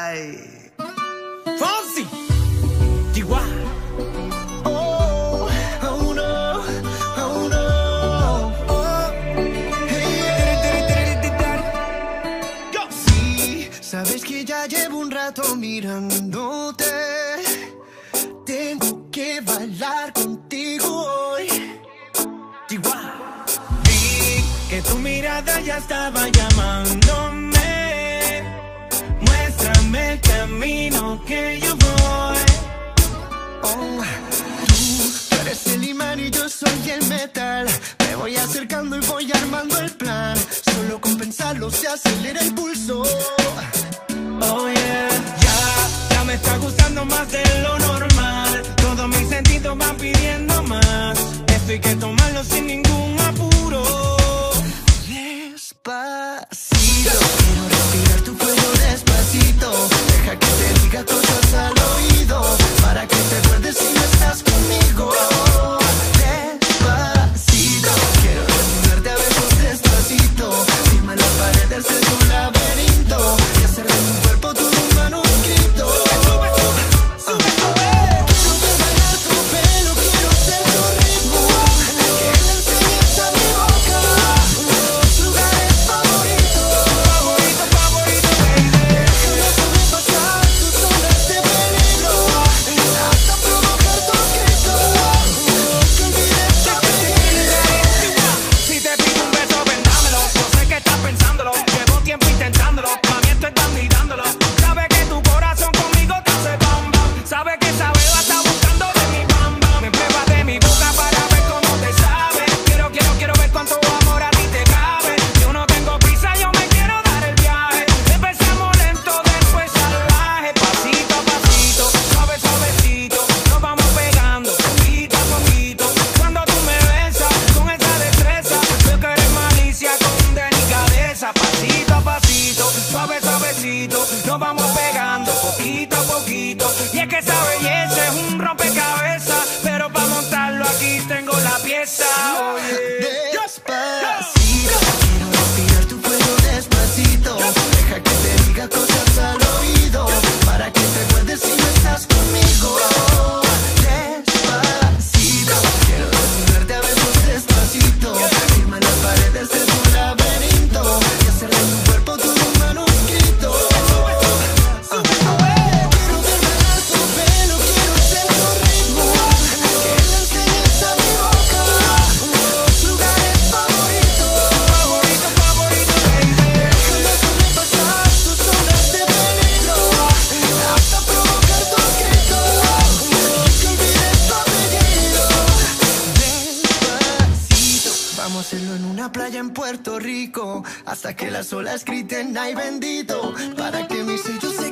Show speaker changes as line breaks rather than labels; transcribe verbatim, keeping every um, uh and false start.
Ay. Fonsi. Chihuahua.
Oh, oh no, oh no. Oh, hey, yeah. Sí, sabes que ya llevo un rato mirándote. Tengo que bailar contigo hoy.
Chihuahua. Vi que tu mirada ya estaba llamándome. Muéstrame el camino que yo voy.
Oh, tú eres el imán y yo soy el metal. Me voy acercando y voy armando el plan. Solo con pensarlo se acelera el pulso.
Oh yeah, ya, ya me está gustando más de lo normal. Todos mis sentidos van pidiendo más. Esto hay que tomarlo sin ningún apuro.
Despacito, quiero respirar tu cuello despacito. Deja que te diga cosas al oído, para que te acuerdes si no estás conmigo. Despacito, quiero desnudarte a besos despacito. Firma las paredes de tu laberinto y hacer de mi cuerpo todo un manuscrito. Sube, sube, sube, sube. Quiero ver bailar tu pelo, quiero ser tu ritmo. Que le enseñes a mi boca los lugares favoritos.
Favorito, favorito, baby.
Déjame sobrepasar tus zonas de peligro, hasta provocar tus gritos. Que olvides tu peligro.
Si te pido un beso, ven, dámelo. Yo sé que estás pensándolo. Llevo tiempo intentándolo. Mami, esto están mirándolo. Sabe que tu corazón conmigo te hace bam bam. Sabe que esa beba está buscando de mi bam bam. Me prueba de mi boca para ver cómo te sabe. Quiero, quiero, quiero ver cuánto amor a ti te cabe. Yo no tengo prisa, yo me quiero dar el viaje. Empezamos lento, después salvaje. Pasito a pasito, suave, suavecito. Nos vamos pegando, poquito a poquito. Cuando tú me besas con esa destreza, veo que eres malicia con delicadeza. Pasito a pasito, suave, suavecito. Nos vamos pegando, poquito a poquito. Y es que esa belleza es un rompecabezas, pero para montarlo aquí tengo la pieza. Oye.
Despacito, quiero respirar tu cuello despacito. Deja que te diga cosas al oído, para que te acuerdes si no estás conmigo. Despacito, quiero desnudarte a besos despacito. Firma en las paredes de tu laberinto y hacer de tu cuerpo todo un manuscrito. Quiero ver bailar tu pelo, quiero ser tu ritmo. Que le enseñes a mi boca los lugares favoritos.
Favorito, favorito, baby.
Déjame sobrepasar tus zonas de peligro, hasta provocar tus gritos y que olvides tu apellido. Despacito, vamos a hacerlo en una playa en Puerto Rico, hasta que las olas griten ay bendito, para que mi sello se